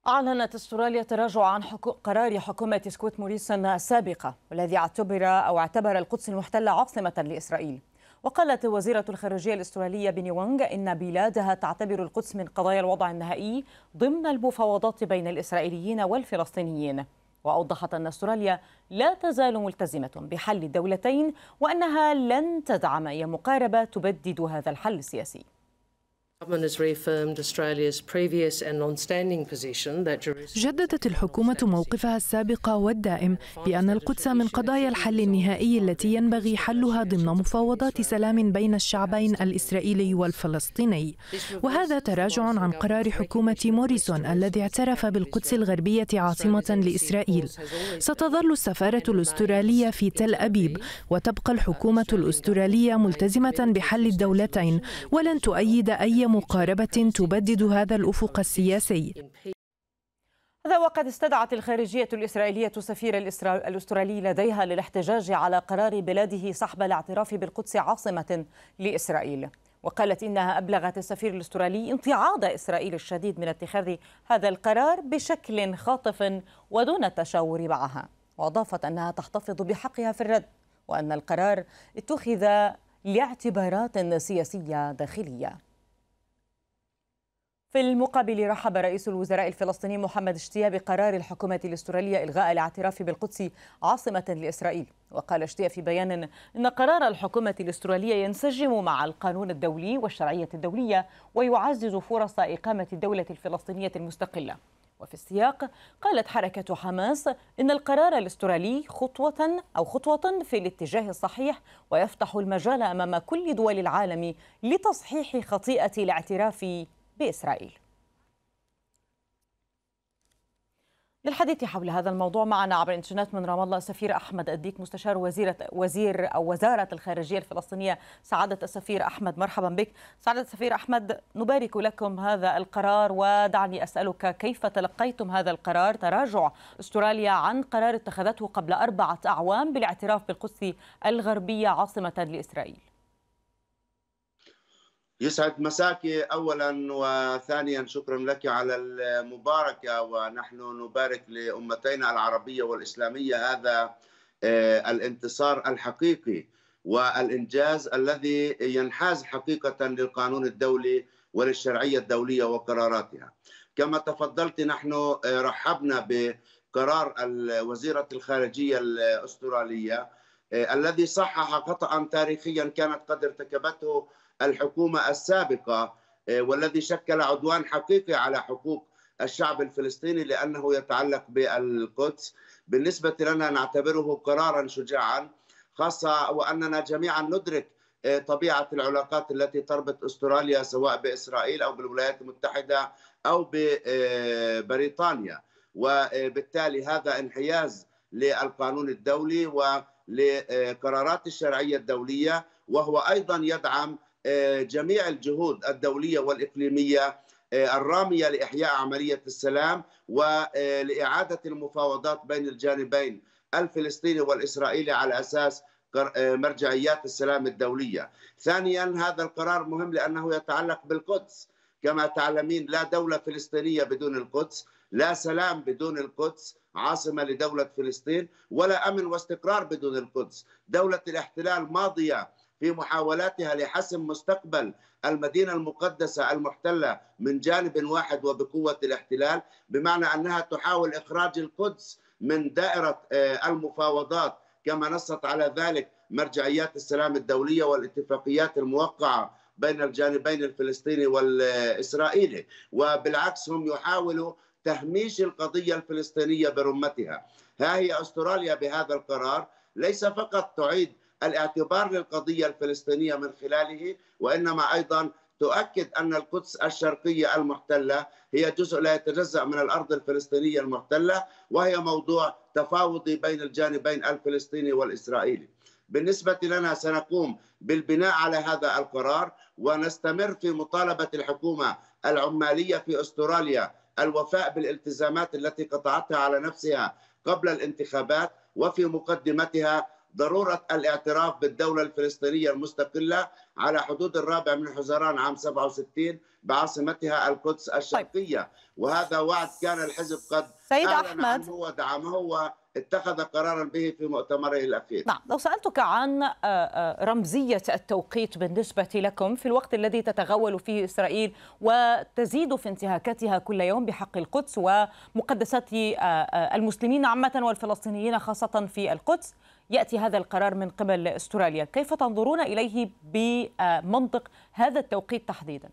أعلنت استراليا تراجع عن قرار حكومة سكوت موريسون السابقة والذي اعتبر القدس المحتلة عاصمة لإسرائيل. وقالت وزيرة الخارجية الأسترالية بيني وانغ إن بلادها تعتبر القدس من قضايا الوضع النهائي ضمن المفاوضات بين الإسرائيليين والفلسطينيين. وأوضحت أن استراليا لا تزال ملتزمة بحل الدولتين وأنها لن تدعم أي مقاربة تبدد هذا الحل السياسي. جددت الحكومة موقفها السابق والدائم بأن القدس من قضايا الحل النهائي التي ينبغي حلها ضمن مفاوضات سلام بين الشعبين الإسرائيلي والفلسطيني، وهذا تراجع عن قرار حكومة موريسون الذي اعترف بالقدس الغربية عاصمة لإسرائيل. ستظل السفارة الأسترالية في تل أبيب وتبقى الحكومة الأسترالية ملتزمة بحل الدولتين ولن تؤيد أي مقاربة تبدد هذا الأفق السياسي. هذا وقد استدعت الخارجية الإسرائيلية السفير الأسترالي لديها للاحتجاج على قرار بلاده سحب الاعتراف بالقدس عاصمة لإسرائيل. وقالت إنها أبلغت السفير الأسترالي امتعاض إسرائيل الشديد من اتخاذ هذا القرار بشكل خاطف ودون التشاور معها. وأضافت أنها تحتفظ بحقها في الرد وأن القرار اتخذ لاعتبارات سياسية داخلية. في المقابل رحب رئيس الوزراء الفلسطيني محمد شتية بقرار الحكومة الأسترالية إلغاء الاعتراف بالقدس عاصمة لإسرائيل. وقال شتية في بيان إن قرار الحكومة الأسترالية ينسجم مع القانون الدولي والشرعية الدولية ويعزز فرص إقامة الدولة الفلسطينية المستقلة. وفي السياق قالت حركة حماس إن القرار الأسترالي خطوة في الاتجاه الصحيح ويفتح المجال أمام كل دول العالم لتصحيح خطيئة الاعتراف بإسرائيل. للحديث حول هذا الموضوع معنا عبر الانترنت من رام الله السفير أحمد الديك مستشار وزارة الخارجية الفلسطينية. سعادة السفير أحمد، مرحبا بك. سعادة السفير أحمد، نبارك لكم هذا القرار، ودعني أسألك كيف تلقيتم هذا القرار، تراجع استراليا عن قرار اتخذته قبل 4 أعوام بالاعتراف بالقدس الغربية عاصمة لإسرائيل؟ يسعد مساك أولا، وثانيا شكرا لك على المباركة، ونحن نبارك لأمتينا العربية والإسلامية هذا الانتصار الحقيقي والإنجاز الذي ينحاز حقيقة للقانون الدولي وللشرعية الدولية وقراراتها. كما تفضلت، نحن رحبنا بقرار وزيرة الخارجية الأسترالية الذي صحح خطأ تاريخيا كانت قد ارتكبته الحكومة السابقة، والذي شكل عدوان حقيقي على حقوق الشعب الفلسطيني لأنه يتعلق بالقدس. بالنسبة لنا نعتبره قرارا شجاعا، خاصة وأننا جميعا ندرك طبيعة العلاقات التي تربط أستراليا سواء بإسرائيل أو بالولايات المتحدة أو ببريطانيا، وبالتالي هذا انحياز للقانون الدولي ولقرارات الشرعية الدولية، وهو أيضا يدعم جميع الجهود الدولية والإقليمية الرامية لإحياء عملية السلام ولإعادة المفاوضات بين الجانبين الفلسطيني والإسرائيلي على أساس مرجعيات السلام الدولية. ثانيا، هذا القرار مهم لأنه يتعلق بالقدس. كما تعلمين، لا دولة فلسطينية بدون القدس، لا سلام بدون القدس عاصمة لدولة فلسطين، ولا أمن واستقرار بدون القدس. دولة الاحتلال ماضية في محاولاتها لحسم مستقبل المدينة المقدسة المحتلة من جانب واحد وبقوة الاحتلال، بمعنى أنها تحاول إخراج القدس من دائرة المفاوضات كما نصت على ذلك مرجعيات السلام الدولية والاتفاقيات الموقعة بين الجانبين الفلسطيني والإسرائيلي. وبالعكس هم يحاولوا تهميش القضية الفلسطينية برمتها. ها هي أستراليا بهذا القرار ليس فقط تعيد الاعتبار للقضية الفلسطينية من خلاله، وإنما أيضا تؤكد أن القدس الشرقية المحتلة هي جزء لا يتجزأ من الأرض الفلسطينية المحتلة، وهي موضوع تفاوضي بين الجانبين الفلسطيني والإسرائيلي. بالنسبة لنا سنقوم بالبناء على هذا القرار، ونستمر في مطالبة الحكومة العمالية في أستراليا الوفاء بالالتزامات التي قطعتها على نفسها قبل الانتخابات، وفي مقدمتها ضرورة الاعتراف بالدولة الفلسطينية المستقلة على حدود 4 من حزيران عام 67 بعاصمتها القدس الشرقية. وهذا وعد كان الحزب قد سيد أعلن أحمد عنه ودعمه واتخذ قرارا به في مؤتمره الأخير. نعم، لو سألتك عن رمزية التوقيت بالنسبة لكم في الوقت الذي تتغول فيه إسرائيل وتزيد في انتهاكاتها كل يوم بحق القدس ومقدسات المسلمين عامة والفلسطينيين خاصة في القدس، يأتي هذا القرار من قبل أستراليا، كيف تنظرون إليه بمنطق هذا التوقيت تحديدا؟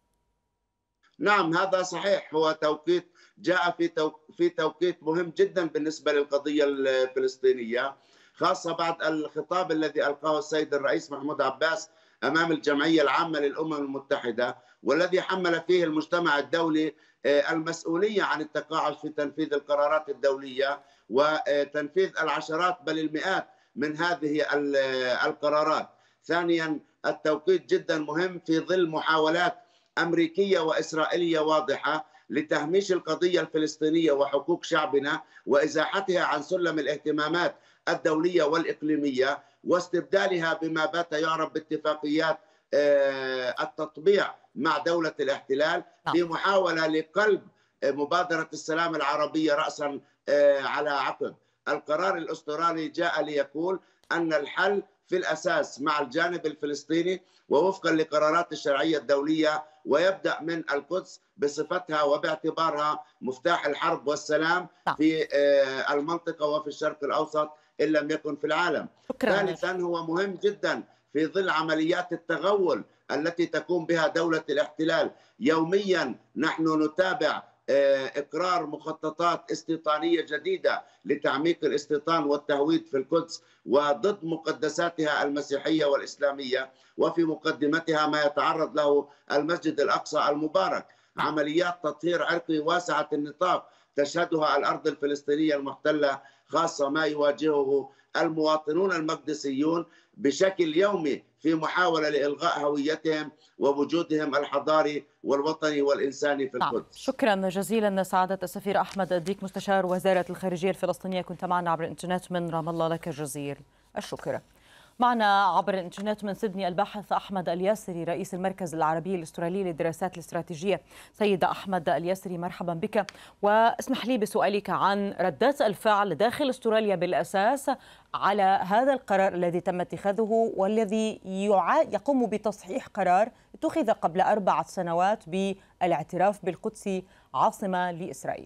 نعم، هذا صحيح، هو توقيت جاء في توقيت مهم جدا بالنسبة للقضية الفلسطينية، خاصة بعد الخطاب الذي ألقاه السيد الرئيس محمود عباس أمام الجمعية العامة للأمم المتحدة، والذي حمل فيه المجتمع الدولي المسؤولية عن التقاعس في تنفيذ القرارات الدولية وتنفيذ العشرات بل المئات من هذه القرارات. ثانيا، التوقيت جدا مهم في ظل محاولات أمريكية وإسرائيلية واضحة لتهميش القضية الفلسطينية وحقوق شعبنا وإزاحتها عن سلم الاهتمامات الدولية والإقليمية واستبدالها بما بات يعرف باتفاقيات التطبيع مع دولة الاحتلال في محاولة لقلب مبادرة السلام العربية رأسا على عقب. القرار الأسترالي جاء ليقول أن الحل في الأساس مع الجانب الفلسطيني ووفقا لقرارات الشرعية الدولية، ويبدأ من القدس بصفتها وباعتبارها مفتاح الحرب والسلام في المنطقة وفي الشرق الأوسط إن لم يكن في العالم. ثالثا، هو مهم جدا في ظل عمليات التغول التي تقوم بها دولة الاحتلال. يوميا نحن نتابع إقرار مخططات استيطانية جديدة لتعميق الاستيطان والتهويد في القدس وضد مقدساتها المسيحية والإسلامية، وفي مقدمتها ما يتعرض له المسجد الأقصى المبارك. عمليات تطهير عرقي واسعة النطاق تشهدها الأرض الفلسطينية المحتلة، خاصة ما يواجهه المواطنون المقدسيون بشكل يومي في محاولة لإلغاء هويتهم ووجودهم الحضاري والوطني والإنساني في القدس. شكرا جزيلا سعادة السفير أحمد الديك مستشار وزارة الخارجية الفلسطينية، كنت معنا عبر الإنترنت من رام الله، لك جزيل الشكر. معنا عبر الإنترنت من سيدني الباحث أحمد الياسري رئيس المركز العربي الأسترالي للدراسات الاستراتيجية. سيد أحمد الياسري، مرحبا بك، واسمح لي بسؤالك عن ردات الفعل داخل أستراليا بالأساس على هذا القرار الذي تم اتخاذه والذي يقوم بتصحيح قرار اتخذ قبل 4 سنوات بالاعتراف بالقدس عاصمة لإسرائيل.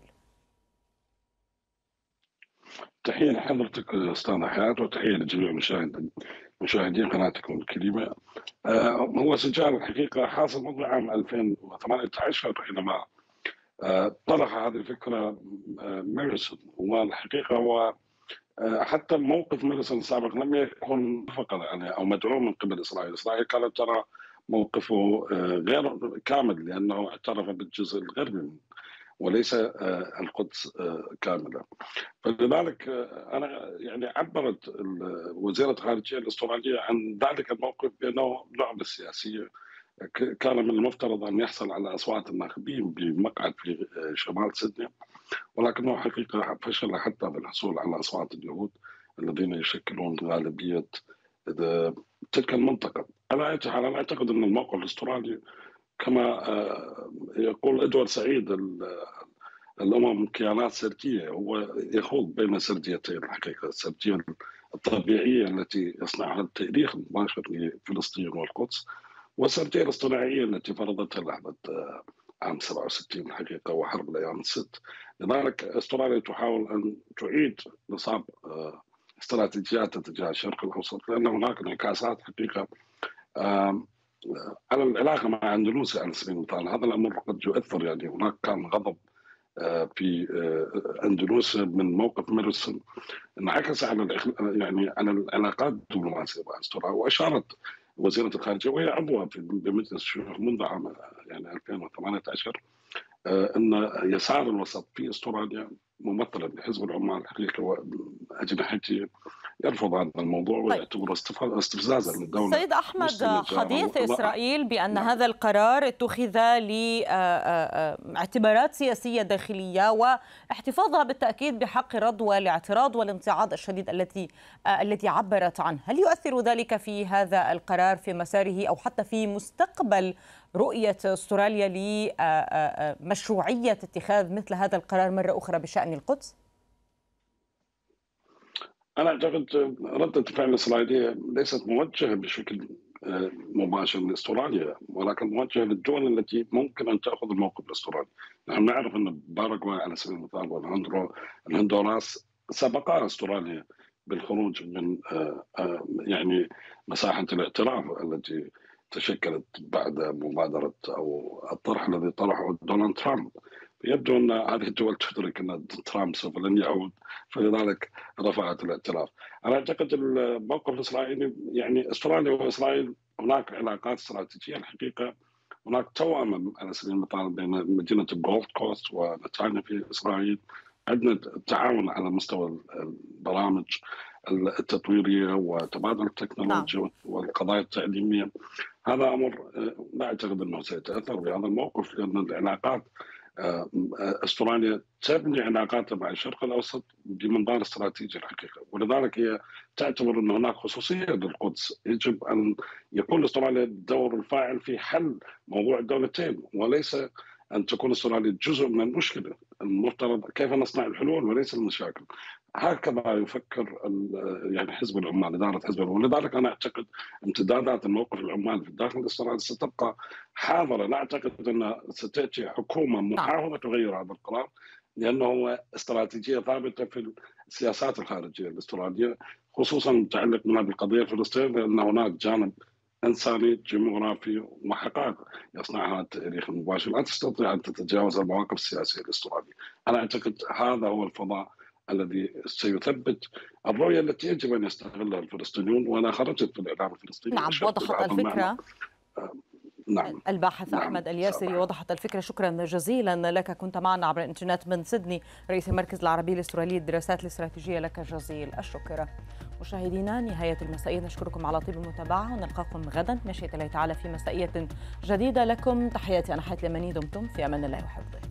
تحية لحضرتك أستاذ حياة وتحية لجميع مشاهدين قناتكم الكريمة. هو سجال الحقيقة حاصل منذ عام 2018 حينما طرح هذه الفكرة ميرسون، والحقيقة هو حتى موقف ميرسون السابق لم يكن موافقا عليه أو مدعوم من قبل إسرائيل. إسرائيل كانت ترى موقفه غير كامل لأنه اعترف بالجزء الغربي وليس القدس كاملة. فلذلك أنا يعني عبرت وزيرة الخارجية الأسترالية عن ذلك الموقف بأنه لعبة سياسية. كان من المفترض أن يحصل على أصوات الناخبين بمقعد في شمال سيدني، ولكنه حقيقة فشل حتى بالحصول على أصوات اليهود الذين يشكلون غالبية تلك المنطقة. على أي حال أنا أعتقد أن الموقف الأسترالي كما يقول إدوارد سعيد الأمم كيانات سردية، هو يخوض بين سرديتين الحقيقة، السردية الطبيعية التي يصنعها التاريخ المباشر لفلسطين والقدس، والسردية الاصطناعية التي فرضتها لحظة عام 67 الحقيقة وحرب الأيام الست. لذلك أستراليا تحاول أن تعيد نصاب استراتيجيات تجاه الشرق الأوسط، لأن هناك انعكاسات حقيقة على العلاقة مع أندونيسيا على سبيل المثال. هذا الأمر قد يؤثر، يعني هناك كان غضب في أندونيسيا من موقف ميرسون انعكس على يعني على العلاقات الدبلوماسية مع أستراليا. وأشارت وزيرة الخارجية وهي عضوة بمجلس الشيوخ منذ عام يعني 2018 أن يسار الوسط في أستراليا ممثلا بحزب العمال الحقيقة وأجنحته يرفض هذا الموضوع ويعتبره استفزازا للدولة. سيد أحمد، حديث إسرائيل بأن هذا القرار اتخذ لاعتبارات سياسية داخلية واحتفاظها بالتأكيد بحق الرد والاعتراض والامتعاض الشديد التي عبرت عنه، هل يؤثر ذلك في هذا القرار في مساره أو حتى في مستقبل رؤية أستراليا لمشروعية اتخاذ مثل هذا القرار مرة أخرى بشأن القدس؟ أنا أعتقد ردة الفعل الإسرائيلية ليست موجهة بشكل مباشر لاستراليا، ولكن موجهة للدول التي ممكن أن تأخذ الموقف الاسترالي. نحن نعرف أن باراغواي على سبيل المثال والهندوراس سبقا استراليا بالخروج من يعني مساحة الاعتراف التي تشكلت بعد مبادرة أو الطرح الذي طرحه دونالد ترامب. يبدو أن هذه الدول تدرك أن ترامب سوف لن يعود، فلذلك رفعت الاعتراف. أنا أعتقد الموقف الإسرائيلي يعني استراليا وإسرائيل هناك علاقات استراتيجية الحقيقة، هناك توأمة على سبيل المثال بين مدينة جولد كوست ونتانيا في إسرائيل. عندنا تعاون على مستوى البرامج التطويرية وتبادل التكنولوجيا والقضايا التعليمية. هذا أمر لا أعتقد أنه سيتأثر بهذا الموقف، لأن العلاقات استراليا تبني علاقاتها مع الشرق الاوسط بمنظار استراتيجي الحقيقه، ولذلك هي تعتبر ان هناك خصوصيه للقدس، يجب ان يكون استراليا الدور الفاعل في حل موضوع الدولتين، وليس ان تكون استراليا جزء من المشكله. المفترض كيف نصنع الحلول وليس المشاكل. هكذا يفكر يعني حزب العمال، اداره حزب العمال. ولذلك انا اعتقد امتدادات الموقف العمال في الداخل الاسرائيلي ستبقى حاضره. لا اعتقد ان ستاتي حكومه محاوله تغير هذا القرار، لانه هو استراتيجيه ثابته في السياسات الخارجيه الاستراليه، خصوصا متعلق من هذه القضيه الفلسطينيه، لان هناك جانب انساني جغرافي وحقائق يصنعها التاريخ المباشر، لا تستطيع ان تتجاوز المواقف السياسيه الاستراليه. انا اعتقد هذا هو الفضاء الذي سيثبت الرؤيه التي يجب ان يستغلها الفلسطينيون، وانا خرجت في الاعلام الفلسطيني. نعم، وضحت الفكره. نعم. الباحث أحمد الياسري وضحت الفكرة. شكرا جزيلا لك، كنت معنا عبر الإنترنت من سيدني، رئيس المركز العربي الاسترالي للدراسات الاستراتيجية، لك جزيل الشكر. مشاهدينا، نهاية المسائية، نشكركم على طيب المتابعة ونلقاكم غدا مشيئة الله تعالى في مسائية جديدة. لكم تحياتي أنا حياة اليمني، دمتم في أمان الله وحفظه.